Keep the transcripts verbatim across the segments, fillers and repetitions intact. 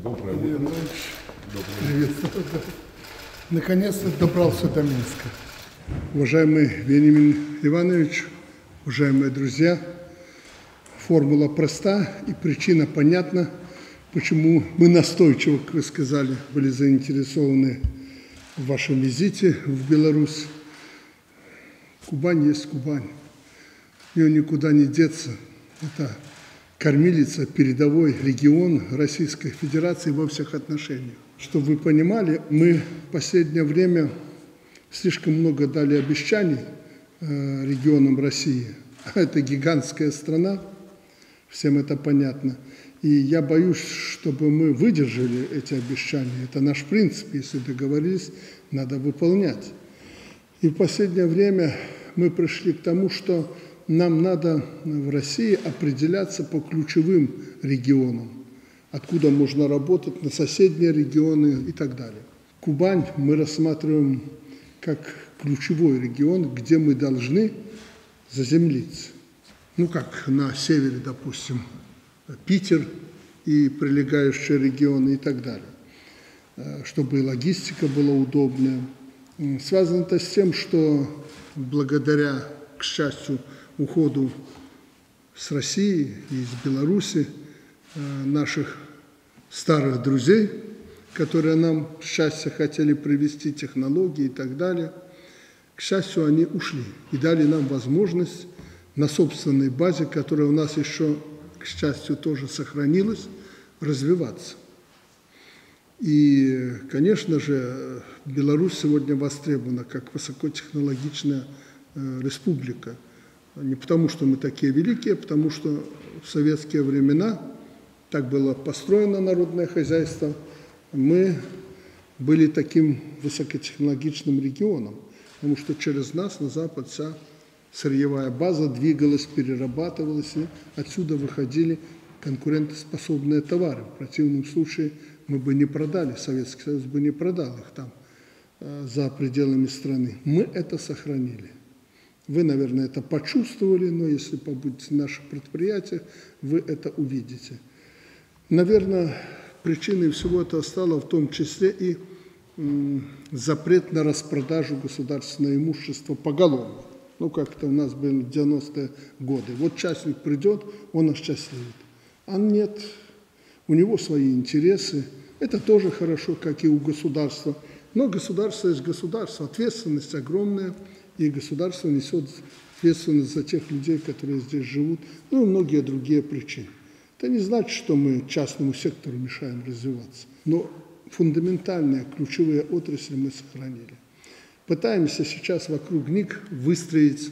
Доброе утро. Приветствую. Наконец-то добрался до Минска. Уважаемый Вениамин Иванович, уважаемые друзья, формула проста и причина понятна, почему мы настойчиво, как вы сказали, были заинтересованы в вашем визите в Беларусь. Кубань есть Кубань. Ее никуда не деться. Это кормилица, передовой регион Российской Федерации во всех отношениях. Чтобы вы понимали, мы в последнее время слишком много дали обещаний э, регионам России. Это гигантская страна, всем это понятно. И я боюсь, чтобы мы выдержали эти обещания. Это наш принцип, если договорились, надо выполнять. И в последнее время мы пришли к тому, что нам надо в России определяться по ключевым регионам, откуда можно работать на соседние регионы и так далее. Кубань мы рассматриваем как ключевой регион, где мы должны заземлиться. Ну, как на севере, допустим, Питер и прилегающие регионы и так далее, чтобы и логистика была удобная. Связано это с тем, что благодаря, к счастью, уходу с России и из Беларуси наших старых друзей, которые нам счастье хотели привести, технологии и так далее, к счастью, они ушли и дали нам возможность на собственной базе, которая у нас еще, к счастью, тоже сохранилась, развиваться. И, конечно же, Беларусь сегодня востребована как высокотехнологичная республика. Не потому, что мы такие великие, а потому что в советские времена так было построено народное хозяйство. Мы были таким высокотехнологичным регионом, потому что через нас на Запад вся сырьевая база двигалась, перерабатывалась, и отсюда выходили конкурентоспособные товары. В противном случае мы бы не продали, Советский Союз бы не продал их там, за пределами страны. Мы это сохранили. Вы, наверное, это почувствовали, но если побудете в наших предприятиях, вы это увидите. Наверное, причиной всего этого стало в том числе и м, запрет на распродажу государственного имущества поголовно. Ну, как это у нас было в девяностые годы. Вот частник придет, он осчастливит. А нет, у него свои интересы. Это тоже хорошо, как и у государства. Но государство есть государство, ответственность огромная. И государство несет ответственность за тех людей, которые здесь живут, ну и многие другие причины. Это не значит, что мы частному сектору мешаем развиваться, но фундаментальные ключевые отрасли мы сохранили. Пытаемся сейчас вокруг них выстроить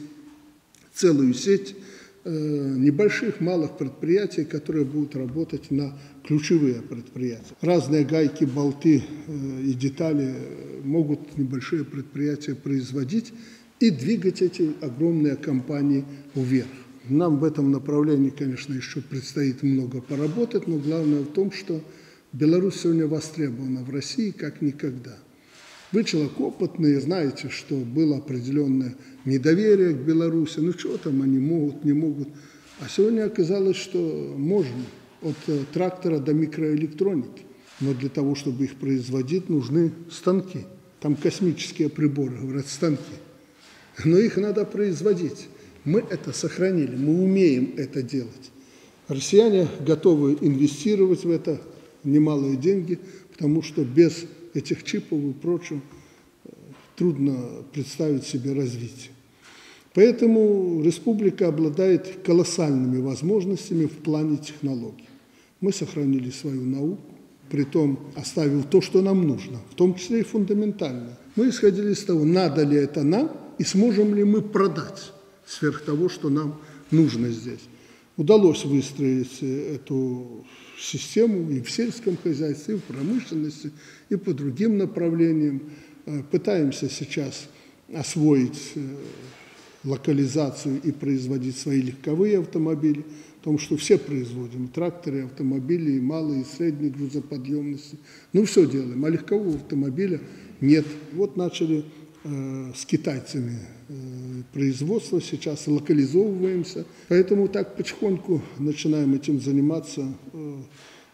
целую сеть э, небольших, малых предприятий, которые будут работать на ключевые предприятия. Разные гайки, болты э, и детали могут небольшие предприятия производить и двигать эти огромные компании вверх. Нам в этом направлении, конечно, еще предстоит много поработать, но главное в том, что Беларусь сегодня востребована в России как никогда. Вы человек опытный, знаете, что было определенное недоверие к Беларуси, ну что там они могут, не могут. А сегодня оказалось, что можно, от трактора до микроэлектроники. Но для того, чтобы их производить, нужны станки. Там космические приборы, говорят, станки. Но их надо производить. Мы это сохранили, мы умеем это делать. Россияне готовы инвестировать в это немалые деньги, потому что без этих чипов и прочего трудно представить себе развитие. Поэтому республика обладает колоссальными возможностями в плане технологий. Мы сохранили свою науку, притом оставив то, что нам нужно, в том числе и фундаментально. Мы исходили из того, надо ли это нам, и сможем ли мы продать сверх того, что нам нужно здесь. Удалось выстроить эту систему и в сельском хозяйстве, и в промышленности, и по другим направлениям. Пытаемся сейчас освоить локализацию и производить свои легковые автомобили, потому что все производим, тракторы, автомобили, и малые, и средние грузоподъемности. Ну, все делаем, а легкового автомобиля нет. Вот начали э, с китайцами э, производство, сейчас локализовываемся. Поэтому так потихоньку начинаем этим заниматься. Э,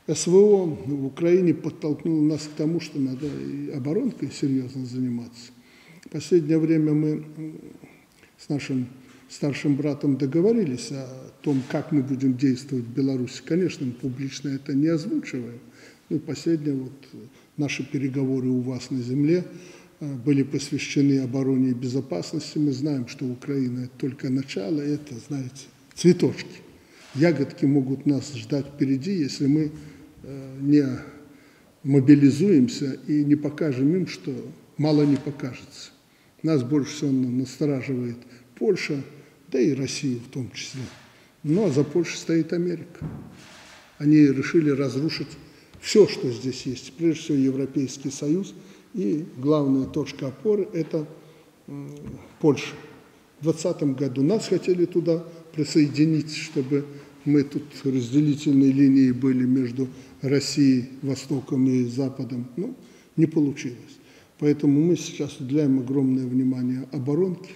СВО в Украине подтолкнуло нас к тому, что надо и оборонкой серьезно заниматься. В последнее время мы с нашим старшим братом договорились о том, как мы будем действовать в Беларуси. Конечно, мы публично это не озвучиваем. Ну и последнее, вот, наши переговоры у вас на земле были посвящены обороне и безопасности. Мы знаем, что Украина – это только начало, это, знаете, цветочки. Ягодки могут нас ждать впереди, если мы не мобилизуемся и не покажем им, что мало не покажется. Нас больше всего настораживает Польша, да и Россия в том числе. Ну а за Польшей стоит Америка. Они решили разрушить все, что здесь есть. Прежде всего Европейский Союз, и главная точка опоры – это Польша. В двадцатом году нас хотели туда присоединить, чтобы мы тут разделительной линией были между Россией, Востоком и Западом. Ну, не получилось. Поэтому мы сейчас уделяем огромное внимание оборонке.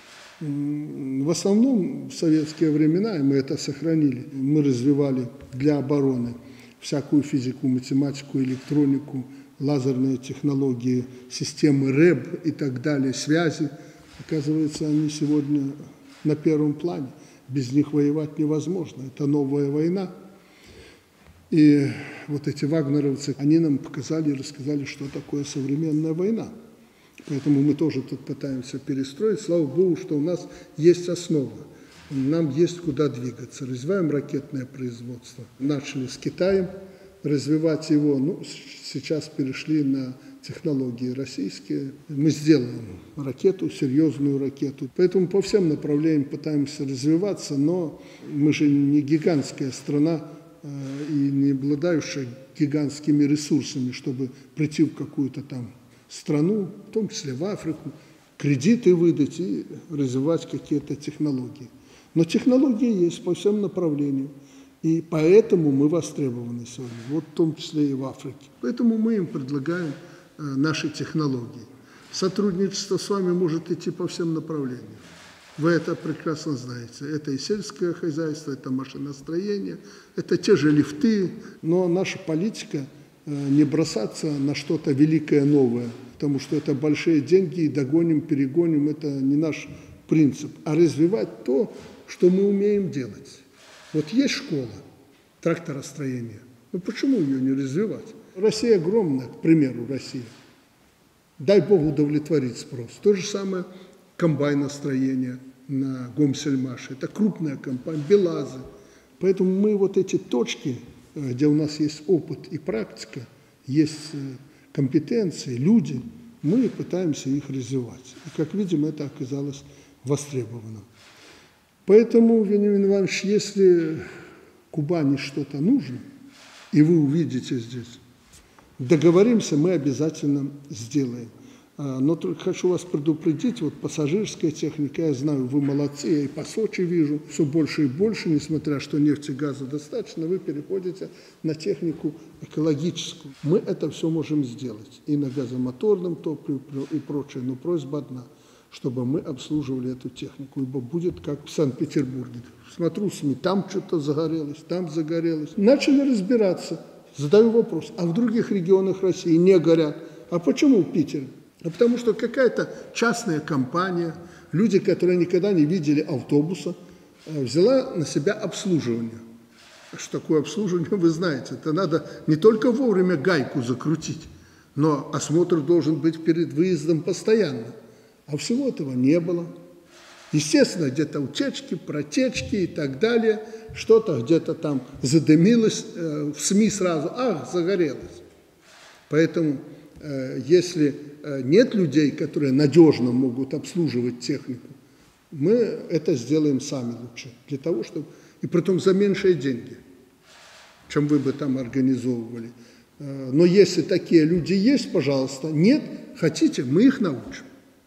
В основном в советские времена, и мы это сохранили, мы развивали для обороны всякую физику, математику, электронику, лазерные технологии, системы РЭБ и так далее, связи. Оказывается, они сегодня на первом плане. Без них воевать невозможно. Это новая война. И вот эти вагнеровцы, они нам показали и рассказали, что такое современная война. Поэтому мы тоже тут пытаемся перестроить. Слава Богу, что у нас есть основа. Нам есть куда двигаться. Развиваем ракетное производство. Начали с Китаем развивать его. Ну, сейчас перешли на технологии российские. Мы сделаем ракету, серьезную ракету. Поэтому по всем направлениям пытаемся развиваться, но мы же не гигантская страна э, и не обладающая гигантскими ресурсами, чтобы прийти в какую-то там страну, в том числе в Африку, кредиты выдать и развивать какие-то технологии. Но технологии есть по всем направлениям. И поэтому мы востребованы сегодня, вот в том числе и в Африке. Поэтому мы им предлагаем э, наши технологии. Сотрудничество с вами может идти по всем направлениям. Вы это прекрасно знаете. Это и сельское хозяйство, это машиностроение, это те же лифты. Но наша политика э, не бросаться на что-то великое новое, потому что это большие деньги, и догоним, перегоним, это не наш принцип. А развивать то, что мы умеем делать. Вот есть школа тракторостроения, ну почему ее не развивать? Россия огромная, к примеру, Россия. Дай Бог удовлетворить спрос. То же самое комбайностроение на Гомсельмаше. Это крупная компания, БелАЗы. Поэтому мы вот эти точки, где у нас есть опыт и практика, есть компетенции, люди, мы пытаемся их развивать. И, как видим, это оказалось востребованным. Поэтому, Вениамин Иванович, если Кубани что-то нужно, и вы увидите здесь, договоримся, мы обязательно сделаем. Но только хочу вас предупредить, вот пассажирская техника, я знаю, вы молодцы, я и по Сочи вижу, все больше и больше, несмотря что нефти и газа достаточно, вы переходите на технику экологическую. Мы это все можем сделать и на газомоторном топливе и прочее, но просьба одна, чтобы мы обслуживали эту технику, ибо будет как в Санкт-Петербурге. Смотрю СМИ, там что-то загорелось, там загорелось. Начали разбираться, задаю вопрос, а в других регионах России не горят? А почему в Питере? А потому что какая-то частная компания, люди, которые никогда не видели автобуса, взяла на себя обслуживание. А что такое обслуживание, вы знаете. Это надо не только вовремя гайку закрутить, но осмотр должен быть перед выездом постоянно. А всего этого не было. Естественно, где-то утечки, протечки и так далее, что-то где-то там задымилось, э, в СМИ сразу, ах, загорелось. Поэтому, э, если э, нет людей, которые надежно могут обслуживать технику, мы это сделаем сами лучше, для того, чтобы, и притом за меньшие деньги, чем вы бы там организовывали. Э, но если такие люди есть, пожалуйста, нет, хотите, мы их научим.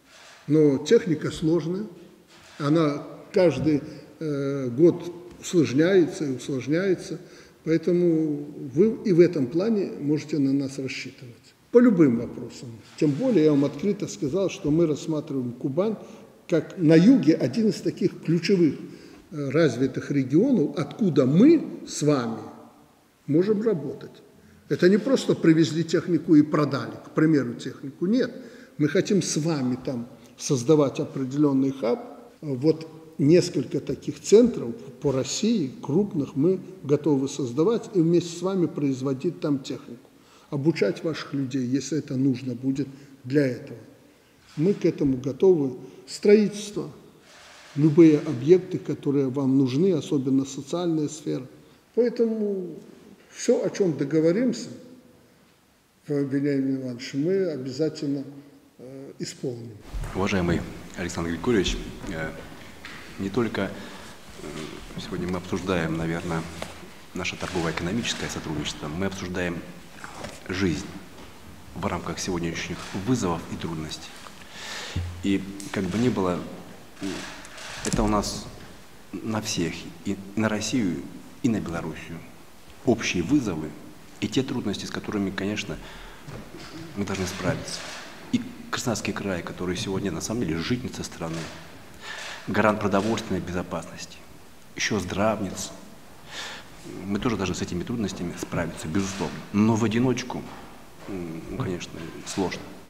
Но техника сложная, она каждый э, год усложняется и усложняется, поэтому вы и в этом плане можете на нас рассчитывать. По любым вопросам. Тем более я вам открыто сказал, что мы рассматриваем Кубань как на юге один из таких ключевых э, развитых регионов, откуда мы с вами можем работать. Это не просто привезли технику и продали, к примеру, технику. Нет, мы хотим с вами там создавать определенный хаб. Вот несколько таких центров по России, крупных, мы готовы создавать и вместе с вами производить там технику. Обучать ваших людей, если это нужно будет для этого. Мы к этому готовы. Строительство, любые объекты, которые вам нужны, особенно социальная сфера. Поэтому все, о чем договоримся, Вениамин Иванович, мы обязательно э, исполним. Уважаемый Александр Григорьевич, э, не только э, сегодня мы обсуждаем, наверное, наше торгово-экономическое сотрудничество, мы обсуждаем жизнь в рамках сегодняшних вызовов и трудностей. И как бы ни было, это у нас на всех, и на Россию, и на Белоруссию. Общие вызовы и те трудности, с которыми, конечно, мы должны справиться. И Краснодарский край, который сегодня на самом деле житница страны, гарант продовольственной безопасности, еще здравница. Мы тоже должны с этими трудностями справиться, безусловно. Но в одиночку, конечно, сложно.